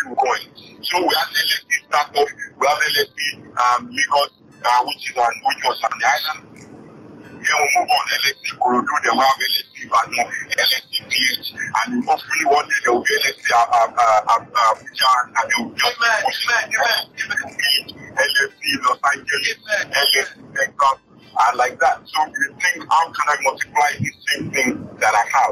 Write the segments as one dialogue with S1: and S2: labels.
S1: people going. So we have LSC startup, we have LSC Lagos, which was on the island. Then we move on LSC Kurudu, then we have LSC Badon, LSC PH, and hopefully one day there will be LSC Abuja, and there will be LSC Los Angeles, LSC Texas, and like that. So you think, how can I multiply the same thing that I have?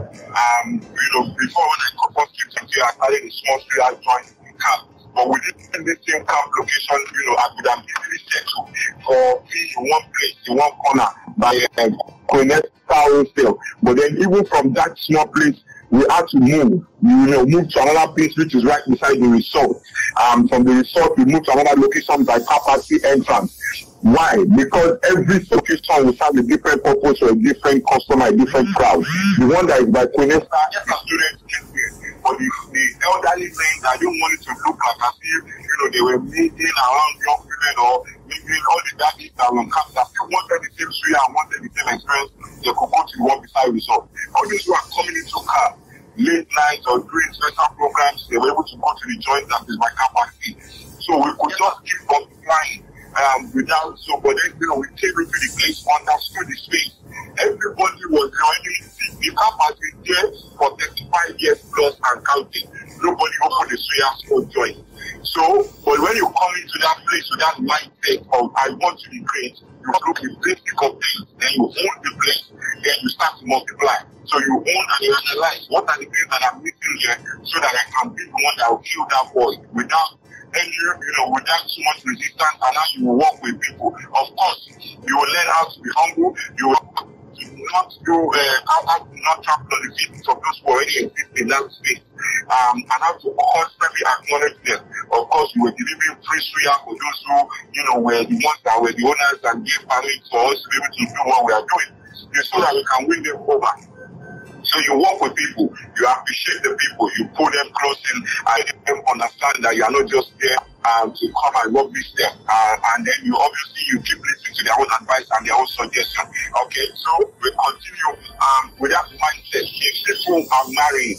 S1: Before when I first came to here, I started a small studio joint camp. But within the same camp location, I could have easily settled for being in one place, in one corner, by Connect Wholesale. But then even from that small place, we had to move to another place which is right beside the resort. From the resort, we moved to another location by Capacity Entrance. Why? Because every location will have a different purpose or a different customer, a different crowd. The one that is by Connect, the students came here. But the elderly men that don't want it to look like as if, they were meeting around young women or maybe all the daddies that were camped that still wanted the same suya and wanted the same experience, they could go to the one beside resort. All these who are coming into car, late nights or during special programs, they were able to go to the joint that is by Capacity. So we could just keep multiplying without, but then, we came into the place, understood the space. Everybody was joining. The camp has been there for 35 years plus and counting. Nobody opened the suya for join. So, but when you come into that place with that mindset of I want to be great, you look the basic of things, then you own the place, then you start to multiply. So you own and you analyze what are the things that I'm missing here so that I can be the one that will fill that void without any, without too much resistance, and how you will work with people. Of course, you will learn how to be humble, you will not trample on the feet of those who already exist in that space, and how to constantly acknowledge them. Of course, you were delivering free suya for those who, were the ones that were the owners and gave permit for us to be able to do what we are doing, so that we can win them over. So you work with people, you appreciate the people, you pull them close in, and let them understand that you are not just there to come and rubbish them, and then you keep listening to their own advice and their own suggestion. Okay, so we continue with that mindset. If people are married,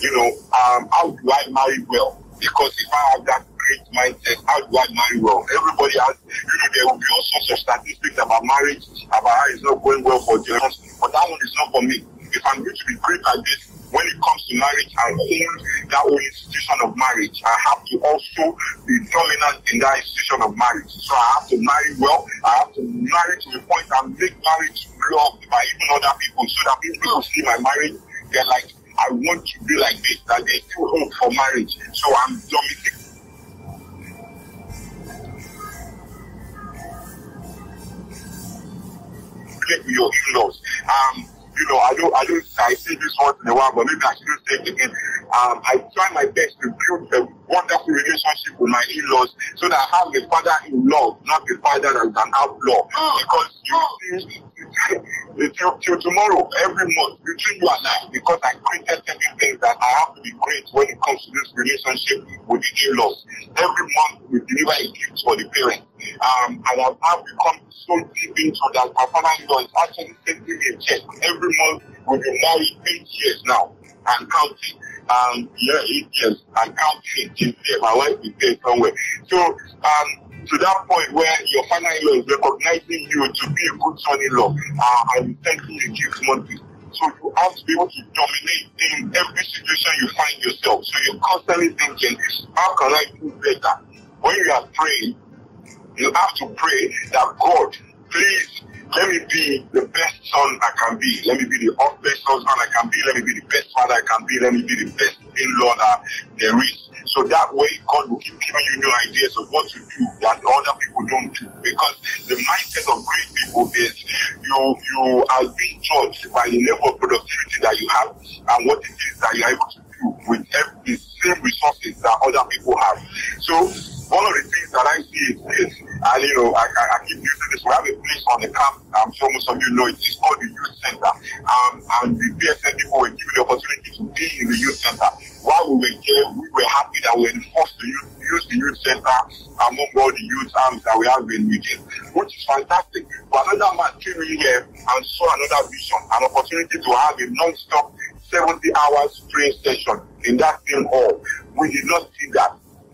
S1: how do I marry well? Because if I have that great mindset, how do I marry well? Everybody has, there will be all sorts of statistics about marriage, about how it's not going well for girls, but that one is not for me. If I'm going to be great at this, when it comes to marriage and own that whole institution of marriage, I have to also be dominant in that institution of marriage. So I have to marry well. I have to marry to the point and make marriage loved by even other people, so that people see my marriage, they're like, I want to be like this, that they still hope for marriage. So I'm dominating. With your in-laws. I say this once in a while, but maybe I shouldn't say it again. I try my best to build a wonderful relationship with my in-laws so that I have a father-in-law, not a father that is an outlaw. Because you see, till tomorrow, every month, between you and I, because I created certain things that I have to be great when it comes to this relationship with the in-laws. Every month, we deliver a gift for the parents. And I've now become so deep into that. My father-in-law is actually sending me a check every month. We've been married 8 years now and counting. 8 years and counting. She's there. My wife is there somewhere. So, to that point where your father-in-law is recognizing you to be a good son-in-law and sending you gifts monthly. So you have to be able to dominate in every situation you find yourself. So you're constantly thinking, how can I do better? When you are praying, you have to pray that God, please, let me be the best son I can be. Let me be the best husband I can be. Let me be the best father I can be. Let me be the best in-law that there is. So that way, God will keep giving you new ideas of what to do that other people don't do. Because the mindset of great people is you are being judged by the level of productivity that you have and what it is that you are able to do with the same resources that other people have. So one of the things that I see is this, and I keep using this. We have a place on the camp. I'm sure most of you know it. It's called the youth center. And the PSN people were given the opportunity to be in the youth center. While we were here, we were happy that we were forced to use the youth center among all the youth arms that we have been using, which is fantastic. But another man came in here and saw another vision, an opportunity to have a non-stop 70 hours training session in that same hall. We did not see that.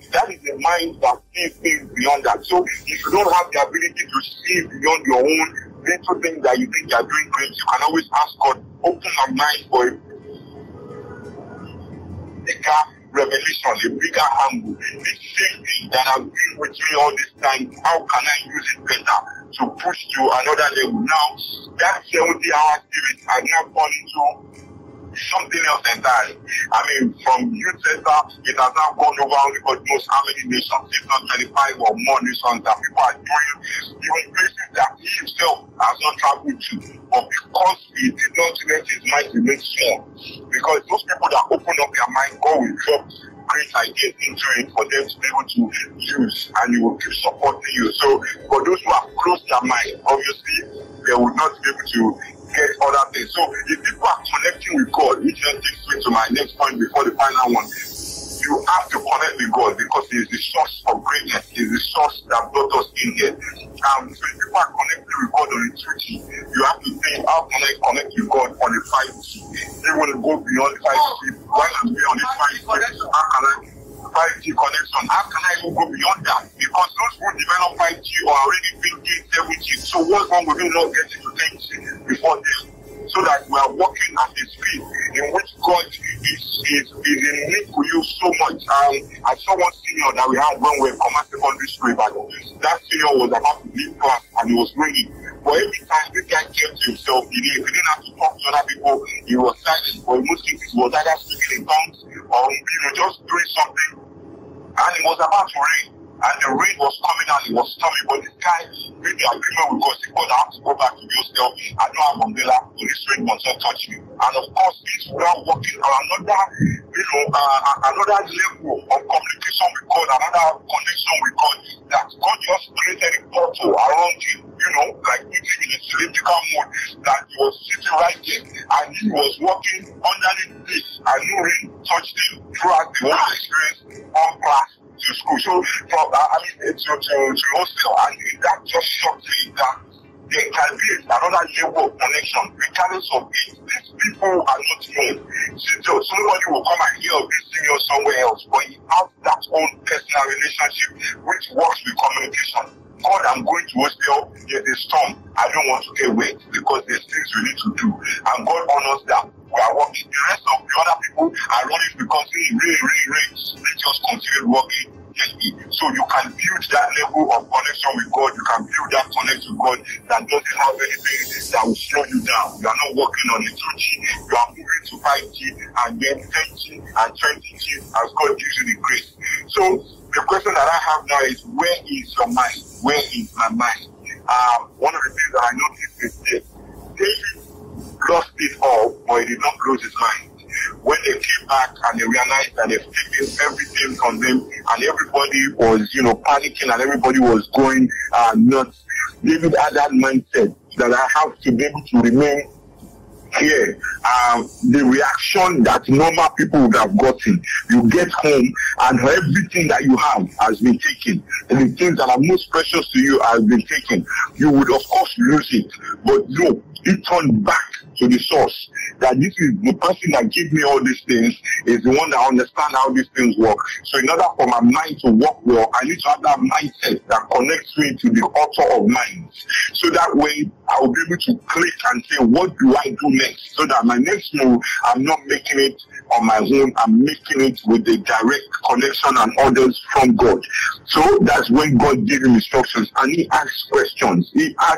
S1: That is a mind that sees things beyond that. So if you don't have the ability to see beyond your own little things that you think you are doing great, you can always ask God, open my mind for a bigger revelation, a bigger angle. This same thing that has been with me all this time, how can I use it better to push to another level? Now, that 70-hour series has now gone into something else entirely. I mean, from youth center, it has now gone over only God knows how many nations, if not 25 or more nations that people are doing, even places that he himself has not traveled to. But because he did not let his mind remain small, because those people that open up their mind, God will drop great ideas into it for them to be able to use, and he will keep supporting you. So for those who have closed their mind, obviously they will not be able to get other things. So if people are connecting with God, which then takes me to my next point before the final one, you have to connect with God because he is the source of greatness. He is the source that brought us in here. So if people are connecting with God on the 2G, you have to think, how can I connect with God on the 5G? They want to go beyond the 5G. Why not be on the 5G? How can I 5G connection? How can I even go beyond that? Because those who develop 5G are already thinking 7G. So what's wrong with you not getting to 10G before this? So that we are walking at the speed in which God is in need for you so much. I saw one senior that we had when we were in Command Secondary School, but that senior was about to leave class and he was ringing. But every time this guy came to himself, he didn't have to talk to other people. He was silent. But in most cases, he was either speaking in tongues or just doing something. And it was about to rain. And the rain was coming and it was stormy. But this guy made the agreement with God. He said, God, I have to go back to the hostel. I don't have umbrella, so this rain must not touch me. And of course, this without working on another level of communication with God, another connection with God, that God just created a portal around him, like putting in a cylindrical mode, that he was sitting right there and he was walking underneath this and no rain touched him throughout the whole experience on class to school. So from to hostel, and that just shocked me that there can be another level of connection regardless of it. These people are not known. So somebody will come and hear of this senior somewhere else, but he has that own personal relationship which works with communication. God, I'm going to hostel, there's a storm. I don't want to get wet because there's things we need to do. And God honors that. We are working. The rest of the other people are running because it really rains. They just continue working. So you can build that level of connection with God. You can build that connection with God that doesn't have anything that will slow you down. You are not working on the 2G. You are moving to 5G and then 10G and 20G as God gives you the grace. So the question that I have now is, where is your mind? Where is my mind? One of the things that I noticed is this. David lost it all, but he did not lose his mind. When they came back and they realized that they've taken everything from them and everybody was, panicking and everybody was going nuts, David had that mindset that I have to be able to remain here. The reaction that normal people would have gotten, you get home and everything that you have has been taken, and the things that are most precious to you has been taken. You would of course lose it, but no, it turned back to the source, that this is the person that gave me all these things, is the one that understands how these things work. So in order for my mind to work well, I need to have that mindset that connects me to the author of minds. So that way I will be able to click and say, what do I do next? So that my next move, I'm not making it on my own, I'm making it with the direct connection and orders from God. So that's when God gives him instructions and he asks questions.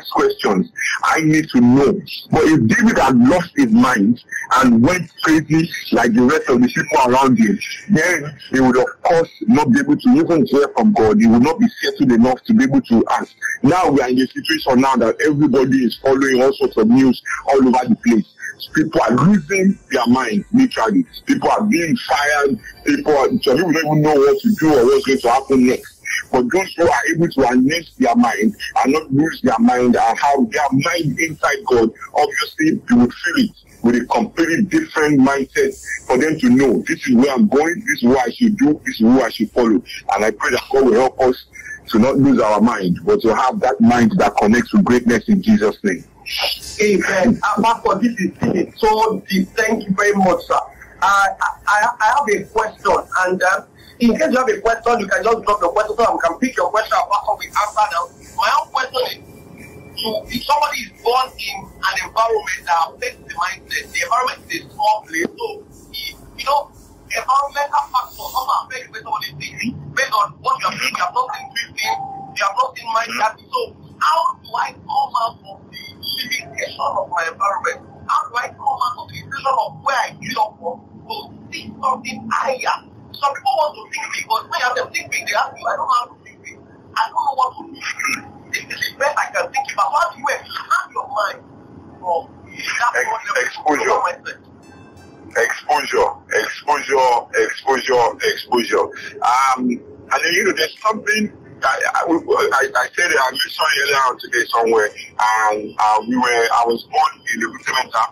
S1: I need to know. But if David had lost his mind and went crazy like the rest of the people around him, then he would of course not be able to even hear from God. He would not be settled enough to be able to ask. Now we are in a situation now that everybody is following all sorts of news all over the place. People are losing their mind, literally. People are being fired. People don't even know what to do or what's going to happen next. But those who are able to harness their mind and not lose their mind and have their mind inside God, obviously they would feel it with a completely different mindset for them to know, this is where I'm going, this is what I should do, this is who I should follow. And I pray that God will help us to not lose our mind, but to have that mind that connects to greatness in Jesus' name.
S2: Amen. Pastor, this is so deep. Thank you very much, sir. I have a question, and In case you have a question, you can just drop your question so that we can pick your question and we answer now. My own question is, if somebody is born in an environment that affects the mindset, the environment is a small place, so environmental factors also affect based on the thing, based on what you have seen, you have not seen 15, you have not seen mindset. So how do I come out of the limitation of my environment? How do I come out of the limitation of where I grew up from to see something higher? Some people want to think big, but when you have them think big, they ask you, I don't know how to think big. I don't know what to do. This is the best I can think about. How do you expand your mind from that
S1: exposure? And then, there's something that I said I mentioned earlier on today somewhere, and I was born in the center.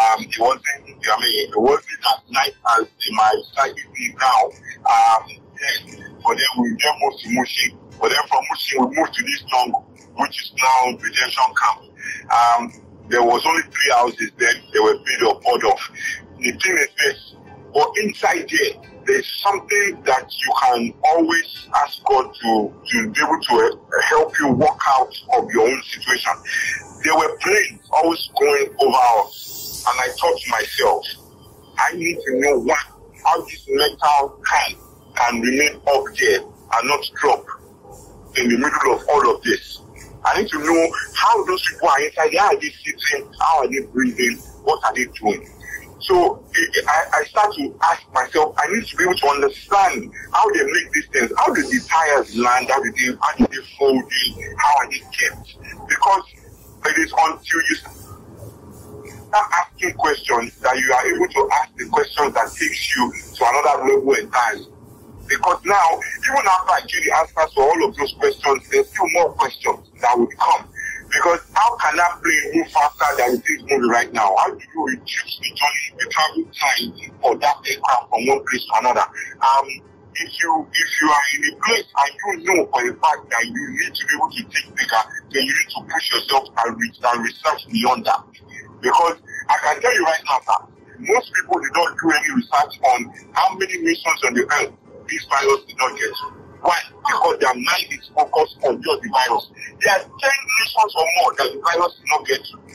S1: It wasn't as nice as my society is now. Yes, but then we then moved to Mushin. But then from Mushin, we moved to this town, which is now Redemption Camp. There was only 3 houses then. They were built up out of. The thing is this, but inside there's something that you can always ask God to be able to help you walk out of your own situation. There were planes always going over us, and I thought to myself, I need to know how this metal can remain up there and not drop in the middle of all of this. I need to know how those people are inside. How are they sitting? How are they breathing? What are they doing? So I start to ask myself, I need to be able to understand how they make these things. How do the tires land? How do they fold in? How are they kept? Because it is until you start asking questions that you are able to ask the questions that takes you to another level entirely. Because now, even after I give the answers to all of those questions, there's still more questions that will come. Because how can that plane move faster than it is moving right now? How do you reduce the journey, the travel time for that aircraft from one place to another? If you are in a place and you know for the fact that you need to be able to think bigger, then you need to push yourself and research beyond that. Because I can tell you right now that most people did not do any research on how many nations on the earth this virus did not get to. Why? Because their mind is focused on just the virus. There are 10 nations or more that the virus did not get to.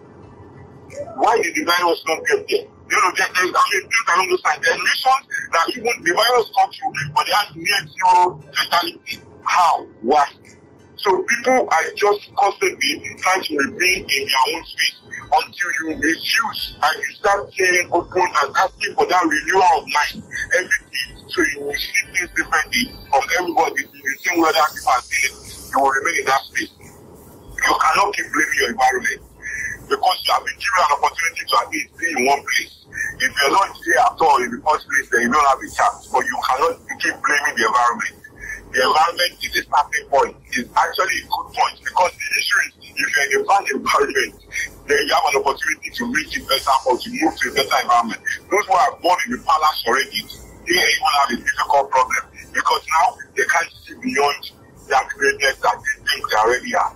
S1: Why did the virus not get there? There's things along those lines. There are nations that even the virus comes to, but they have near zero fatality. How? Why? So people are just constantly trying to remain in their own space until you refuse and you start saying open and asking for that renewal of mind everything. So you will see things differently from everybody. In the same way that people are saying, you will remain in that space. You cannot keep blaming your environment because you have been given an opportunity to at least be in one place. If you're not here at all in the first place, then you don't have a chance. But you cannot keep blaming the environment. The environment is a starting point. It's actually a good point because the issue is if you're in a bad environment, then you have an opportunity to make it better or to move to a better environment. Those who are born in the palace already, they even have a difficult problem because now they can't see beyond their greatness that they think they already have.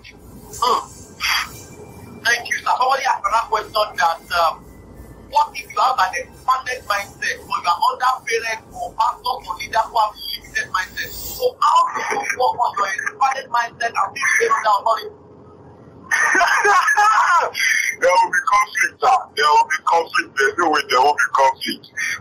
S2: Thank you, sir. Somebody asked another question that what if you have an expanded mindset or you are under parents or pastors or leaders who have limited mindset? So how do you work on your expanded mindset and be able to authority?
S1: There will be conflict, sir. There will be conflict. There's no way there will be conflict.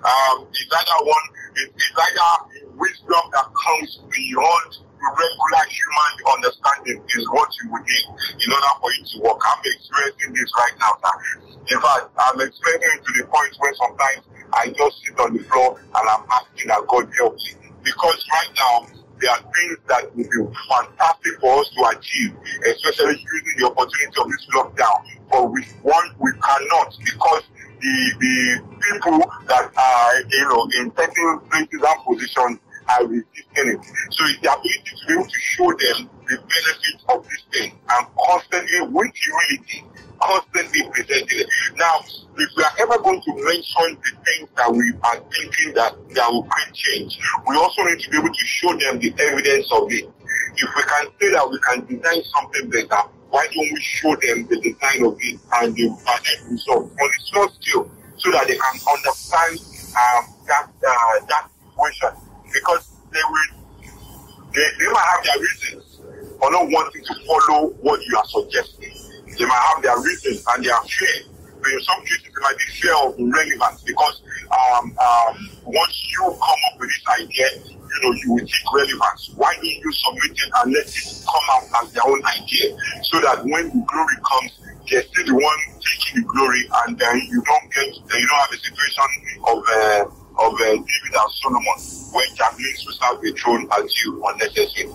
S1: It's either wisdom that comes beyond regular human understanding is what you would need in order for you to work. I'm experiencing this right now, sir. In fact, I'm experiencing it to the point where sometimes I just sit on the floor and I'm asking that God help me. Because right now, there are things that would be fantastic for us to achieve, especially using the opportunity of this lockdown. But we cannot because the people that are, in certain places and positions are resisting it. So it's the ability to be able to show them the benefits of this thing and constantly, with humility, constantly presenting it. Now, if we are ever going to mention the things that we are thinking that will create change, we also need to be able to show them the evidence of it. If we can say that we can design something better, why don't we show them the design of it and the end result on the small scale so that they can understand that situation? Because they might have their reasons for not wanting to follow what you are suggesting. They might have their reasons and their fear. But in some cases, it might be fear of irrelevance because once you come up with this idea, you will take relevance. Why don't you submit it and let it come out as their own idea so that when the glory comes, they're still the one taking the glory, and then you don't have a situation of David and Solomon where javelins will start the throne as you unnecessary.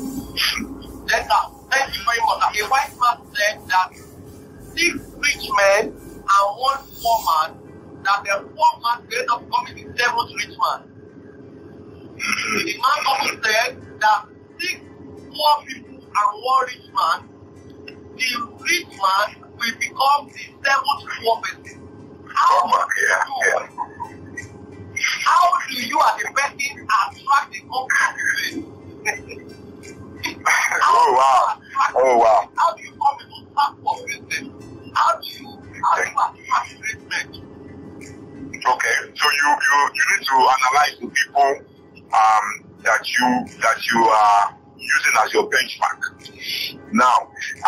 S2: Thank you very much. A wise man said that 6 rich men and 1 poor man, that the poor man will end up becoming the 7th rich man. The man also said that 6 poor people and 1 rich man, the rich man will become the 7th poor person. How do you as a person attract the company?
S1: Oh wow.
S2: How do you come into task for business? How do you attract business?
S1: Okay, so you need to analyze the people that you are using as your benchmark. Now,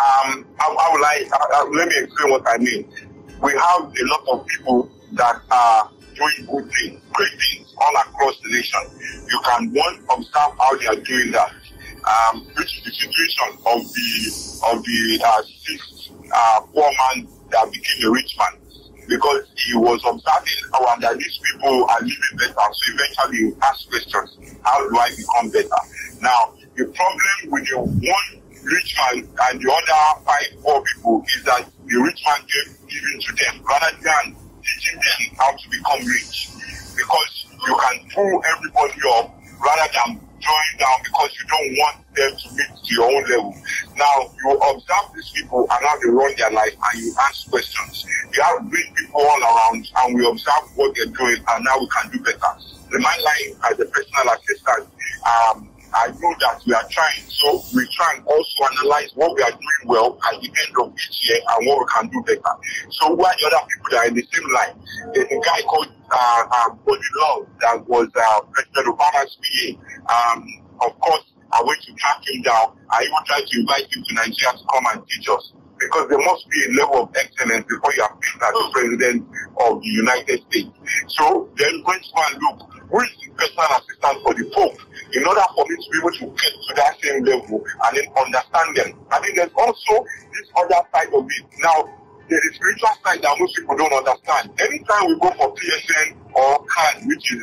S1: let me explain what I mean. We have a lot of people that are doing good things, great things all across the nation. You can observe how they are doing that. Which is the situation of the 6th poor man that became a rich man, because he was observing that these people are living better. So eventually he asked questions: how do I become better? Now the problem with the one rich man and the other 5 poor people is that the rich man gave giving to them rather than teaching them how to become rich, because you can pull everybody up rather than drawing down because you don't want them to meet to your own level. Now, you observe these people and how they run their life and you ask questions. You have great people all around and we observe what they're doing and now we can do better. In my life as a personal assistant, I know that we are trying. So we try and also analyze what we are doing well at the end of each year and what we can do better. So who are the other people that are in the same line? There's a guy called Body Love that was President Obama's PA. Of course, I went to track him down. I even tried to invite him to Nigeria to come and teach us, because there must be a level of excellence before you are picked as the President of the United States. So then going to go and look, who is the personal assistant for the Pope, in order for me to be able to get to that same level and then understand them. I think there's also this other side of it. Now, there is spiritual side that most people don't understand. Anytime we go for PSN or CAN, which is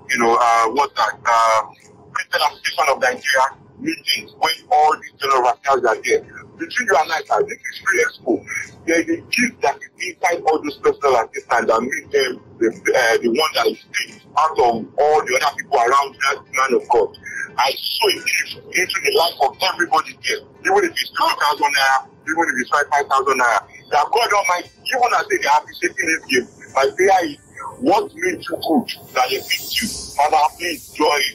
S1: Christian Association of Nigeria meetings, when all these general officials are there, between you and I, this is free expo. There is a gift that is inside all those personal assistants that make them the one that is picked out of all the other people around that man of God. I saw a gift into the life of everybody there, even if it's 2,000 naira, even if it's 5,000 naira. That God Almighty, even as they are appreciating this gift, my prayer is, what made you good that they picked you? Father, please joy it.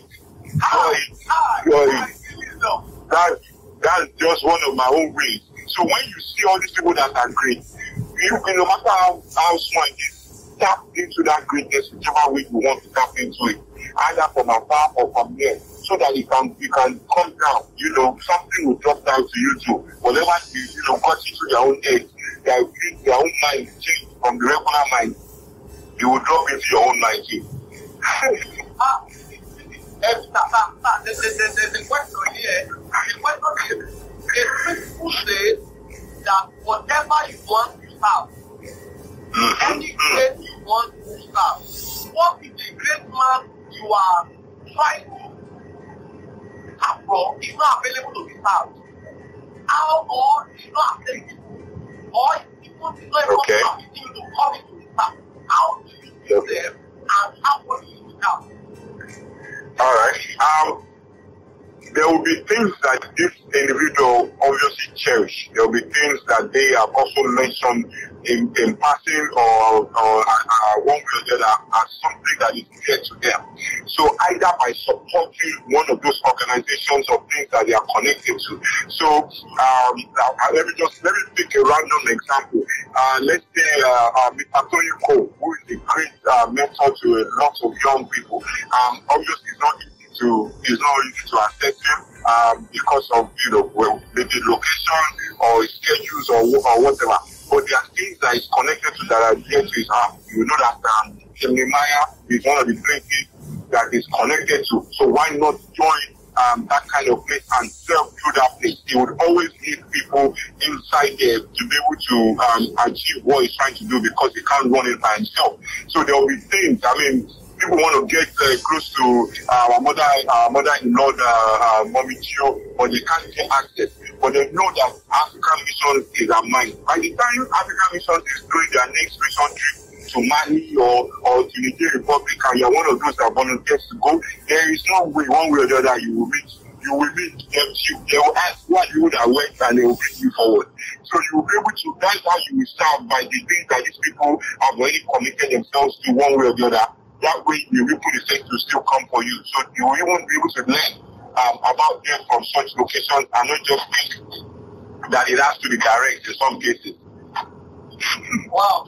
S1: That's just one of my own ways. So when you see all these people that are great, no matter how small it is, tap into that greatness whichever way you want to tap into it, either from afar or from here, so that you can come down. Something will drop down to you too. Whatever got into their own head, their own mind change from the regular mind, you will drop into your own mind too. The question here, people say that whatever you want to have, any great you want to have, what is the great man you are trying to have from is not available to be served? How or is not available? Or people is not able to come into the serve? How do you do them and how do you have? All right. There will be things that this individual obviously cherish. There will be things that they have also mentioned in passing or one way or the other as something that is dear to them. So either by supporting one of those organizations or things that they are connected to. So let me take a random example. Let's say Mr. Tony Cole, who is a great mentor to a lot of young people. Obviously, it's not easy to access him because of maybe location or schedules or whatever. But there are things that is connected to that are dear to his heart. You know that Nehemiah is one of the places that is connected to. So why not join that kind of place and serve through that place? He would always need people inside there to be able to achieve what he's trying to do, because he can't run it by himself. So there will be things. I mean, people want to get close to our mother-in-law, Mommy Chio, but they can't get access. But they know that African Mission is a mind. By the time African Mission is doing their next mission trip to Mali or to Nigeria Republic, and you're one of those that volunteers to go, there is no way, one way or the other, you will meet them. They will ask what you would have worked, and they will bring you forward. So you will be able to, that's how you will serve, by the things that these people have already committed themselves to one way or the other. That way, the people effect will still come for you. So you will even be able to learn about them from such locations, and not just think that it has to be direct in some cases.
S2: Wow.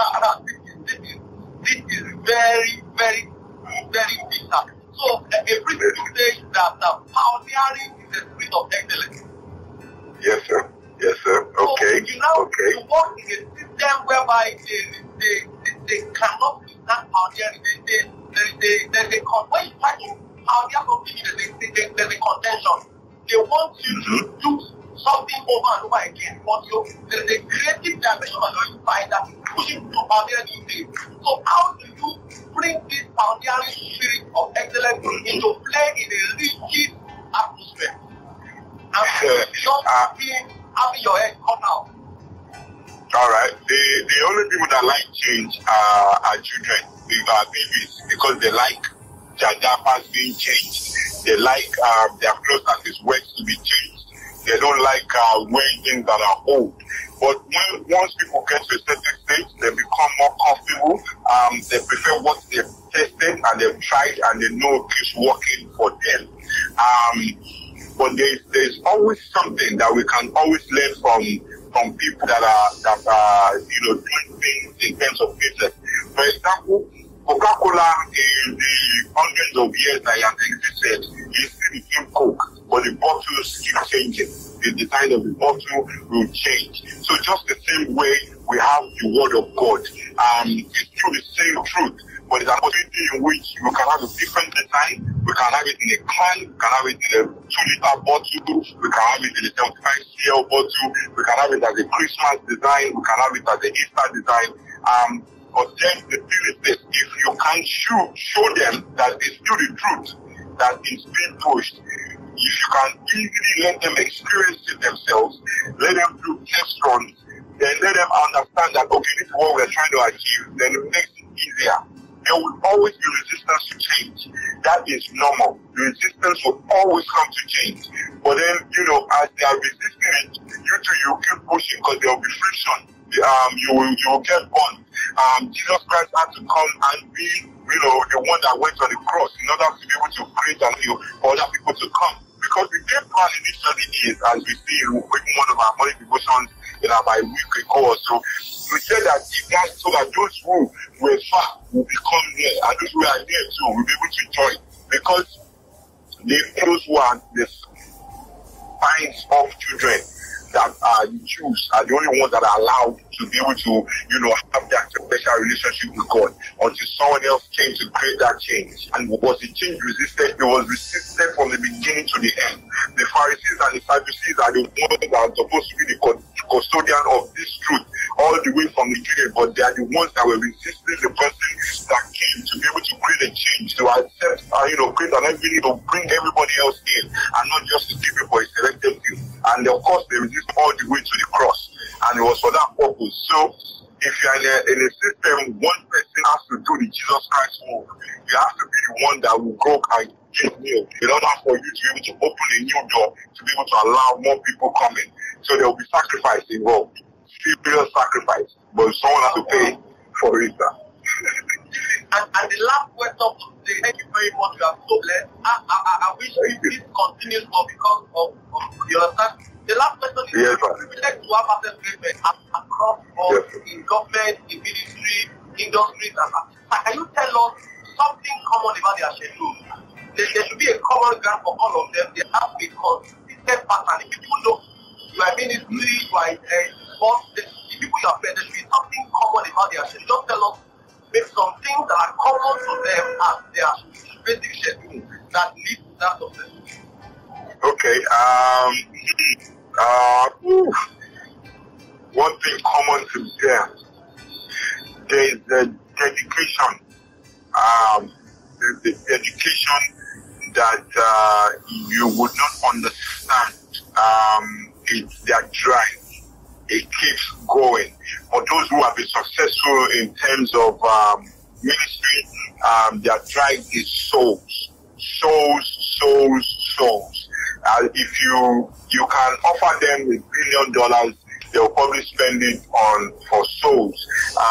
S2: This is very, very, very bitter. So, a brief stage that pioneering is a spirit of excellence.
S1: Yes, sir. Yes, sir. Okay.
S2: So, you work in a system whereby they cannot be that pioneering. There's a when you try to pioneer something, there's a contention. They want you to do something over and over again, but there's a creative dimension that you find that pushing to pioneer these days. So how do you bring this pioneering spirit of excellence into play in a rigid atmosphere? And just having your head cut out.
S1: All right. The only people that like change are children, babies, because they like their diapers being changed. They like their clothes and his works to be changed. They don't like wearing things that are old. But once people get to a certain stage, they become more comfortable. They prefer what they've tested and they've tried, and they know it's working for them. But there's always something that we can always learn from people that are doing things in terms of business. For example, Coca-Cola, in the hundreds of years that it has existed, is still the same Coke, but the bottles keep changing. The design of the bottle will change. So just the same way we have the word of God, it's still the same truth, but it's an opportunity in which you can have a different design. We can have it in a can, we can have it in a 2-liter bottle, we can have it in a 75cl bottle, we can have it as a Christmas design, we can have it as an Easter design. But then the thing is this: if you can show them that it's still the truth that is being pushed, if you can easily let them experience it themselves, let them do test runs, then let them understand that, okay, this is what we're trying to achieve, then it makes it easier. There will always be resistance to change. That is normal. The resistance will always come to change. But then, as they are resisting it, you keep pushing, because there will be friction. You will get burned. Jesus Christ had to come and be, the one that went on the cross in order to be able to create an you for other people to come. Because the game plan initially is, as we see in one of our morning devotions about a week ago or so, we said that so that those who were far will become near, and those who are near too will be able to join. Because those who are the signs of children that are the Jews are the only ones that are allowed to be able to, have that special relationship with God, until someone else came to create that change. And was the change resisted? It was resisted from the beginning to the end. The Pharisees and the Sadducees are the ones that are supposed to be the custodian of this truth all the way from the beginning, but they are the ones that were resisting the person that came to be able to create a change, to accept, create an ability to bring everybody else in, and not just to give people a selected few. And of course, they resist all the way to the cross, and it was for that purpose. So if you're in a system, one person has to do the Jesus Christ move. You have to be the one that will go and get new, in order for you to be able to open a new door, to be able to allow more people coming. So there will be sacrifice involved, serious sacrifice, but someone has to pay for it.
S2: And the last question of today, thank you very much. You are so blessed. I wish this continues because of you understand. The last question is,
S1: yes,
S2: privilege to have access treatment across all, in government, in ministry, industries, and can you tell us something common about their schedule? there should be a common ground for all of them. There has to be a consistent pattern. If you know you are ministry, you are sports, the people you are paying, there should be something common about their schedule. Just tell us maybe some things that are common to them as their basic schedule that lead to that success.
S1: Okay. One thing common to them, there is the dedication. The dedication that you would not understand. It's their drive. It keeps going. For those who have been successful in terms of ministry, their drive is souls. If you can offer them $1 billion, they'll probably spend it for souls.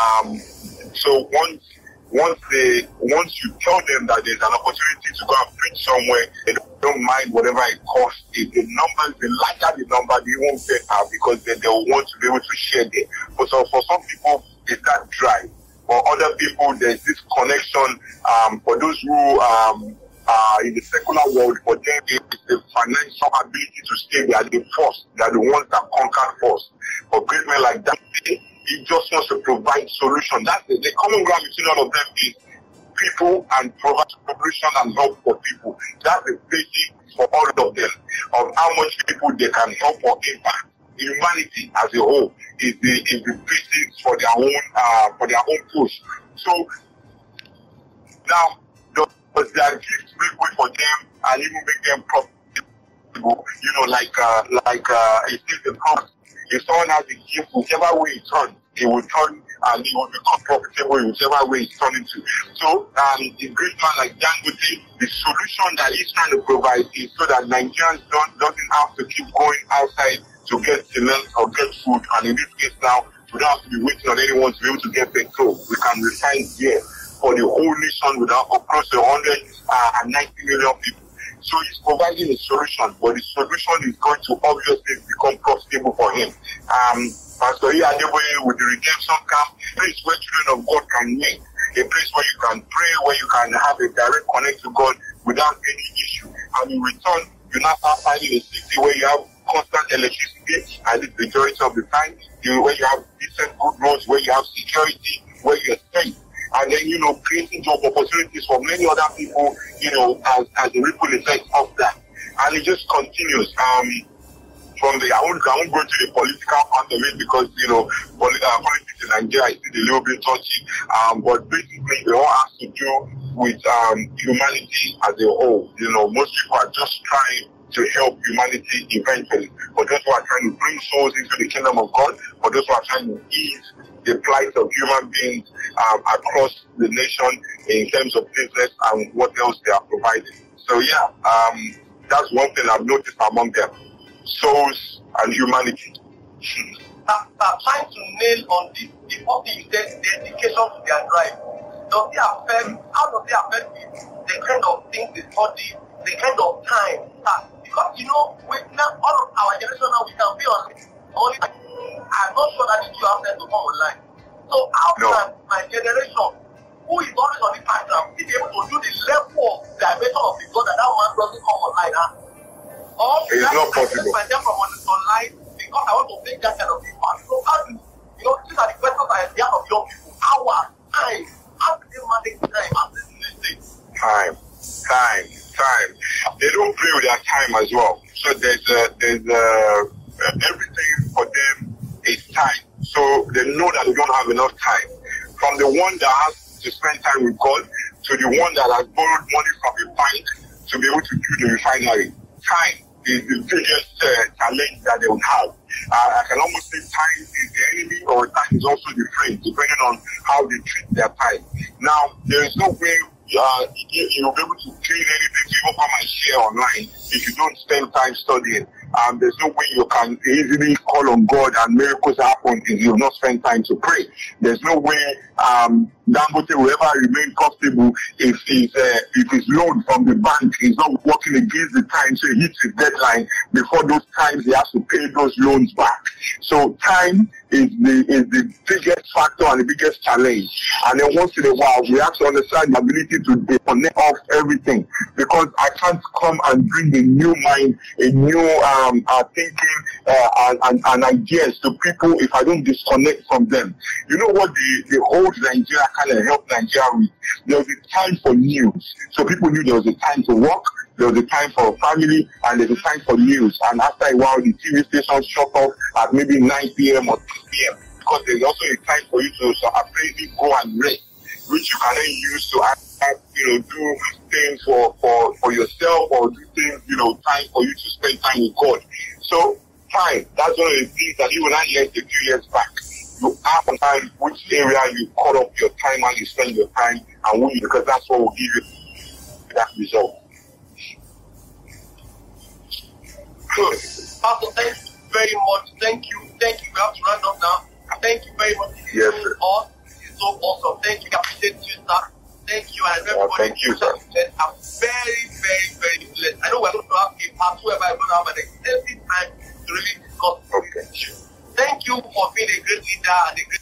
S1: So once you tell them that there's an opportunity to go and preach somewhere, they don't mind whatever it costs. If the numbers, the larger the number, they won't better because then they'll want to be able to share it. But so for some people, it's that drive. For other people, there's this connection. For those who in the secular world, for them, it's the financial ability to stay there. The first, they're the ones that conquer first. For great men like that, he just wants to provide solution. That's the common ground between all of them is people and provide solution and help for people. That's the basic for all of them of how much people they can help or impact. Humanity as a whole is the basics for their own push. So now does their gifts make way for them and even make them profitable? You know, like it says the promise. If someone has a gift, whichever way it turns, it will turn and it will become profitable in whichever way it's turning to. So, a great man like Dangote, the solution that he's trying to provide is so that Nigerians doesn't have to keep going outside to get cement or get food. And in this case now, we don't have to be waiting on anyone to be able to get petrol. We can refine here for the whole nation without across 190 million people. So he's providing a solution, but the solution is going to obviously become profitable for him. Pastor Adeboye with the redemption camp, a place where children of God can meet, a place where you can pray, where you can have a direct connect to God without any issue. And in return, you now start finding a city where you have constant electricity, at least the majority of the time, where you have decent good roads, where you have security, where you're safe. And then, creating job opportunities for many other people, as a ripple effect of that. And it just continues. From the, I won't go into the political part of it because, politics in Nigeria is still a little bit touchy. But basically, it all has to do with humanity as a whole. Most people are just trying to help humanity eventually. But those who are trying to bring souls into the kingdom of God, but those who are trying to ease the plight of human beings across the nation in terms of business and what else they are providing. So that's one thing I've noticed among them. Souls and humanity.
S2: Trying to nail on this, the first thing you said, dedication to their drive. How does it affect the kind of things they study, the kind of time that, because with now all of our generation now we can be on only. I'm not sure that you have to come online. So how can my generation, who is always on the background, be able to do the level of dimension of the God that one doesn't come online? Or
S1: it's not possible.
S2: I myself from online because I want to make that kind of impact. So how do these are the questions I have of young people. Hours, time. How do they manage time at this
S1: time? They don't play with their time as well. So there's everything for them is time. So they know that they don't have enough time. From the one that has to spend time with God to the one that has borrowed money from a bank to be able to do the refinery. Time is the biggest challenge that they would have. I can almost say time is the enemy or time is also the friend, depending on how they treat their time. Now, there is no way you'll be able to clean anything to even come and share online if you don't spend time studying. There's no way you can easily call on God and miracles happen if you've not spent time to pray. There's no way Dangote will ever remain comfortable if his loan from the bank is not working against the time, so he hits his deadline. Before those times, he has to pay those loans back. So time is the biggest factor and the biggest challenge. And then once in a while, we have to understand the ability to disconnect off everything, because I can't come and bring a new mind, a new thinking and ideas to people if I don't disconnect from them. You know what the old Nigeria kind of helped Nigeria with? There was a time for news. So people knew there was a time to work, there was a time for family, and there's a time for news. And after a while, the TV station shut off at maybe 9 p.m. or 10 p.m. because there's also a time for you to appraising go and rest, which you can then use to do things for yourself, or do things, time for you to spend time with God. So time, that's one of the things that you and I learned a few years back. You have to find which area you cut off your time and you spend your time, and who, because that's what will give you that result.
S2: Good. Pastor, thank you very much. Thank you. We have to round up now. Thank you very much.
S1: Yes, sir.
S2: It's so awesome. Thank you. I appreciate you, sir. Thank you, and everybody.
S1: Thank you, sir.
S2: I'm very, very, very blessed. I know we're going to have a part 2 where we're going to have an extensive time to really discuss.
S1: Okay.
S2: Thank you for being a great leader and a great